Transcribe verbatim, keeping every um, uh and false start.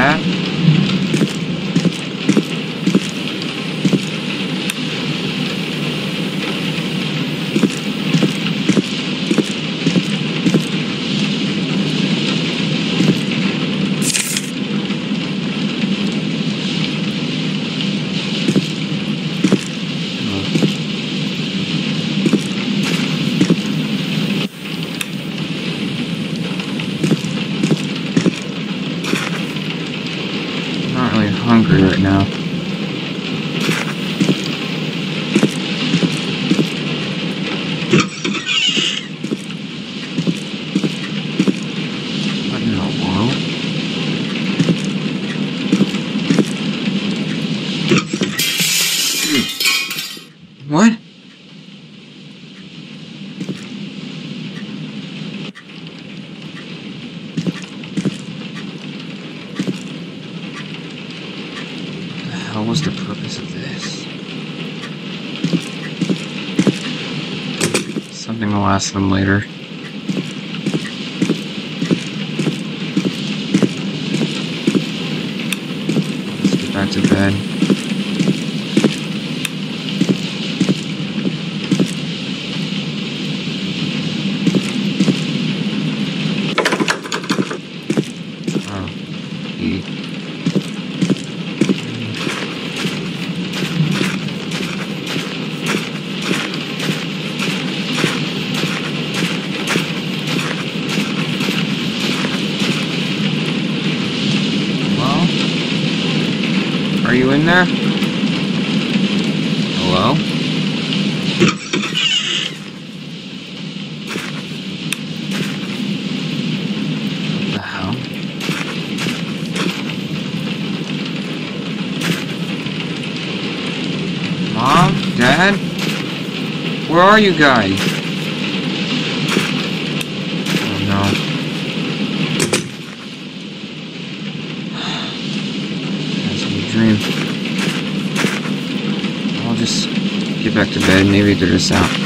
that. Hungry right now. What in the world? What? What was the purpose of this? Something will ask them later. Let's get back to bed. Oh, eat. Are you in there? Hello? What the hell? Mom? Dad? Where are you guys? Oh no. Dream. I'll just get back to bed. Maybe they're just out.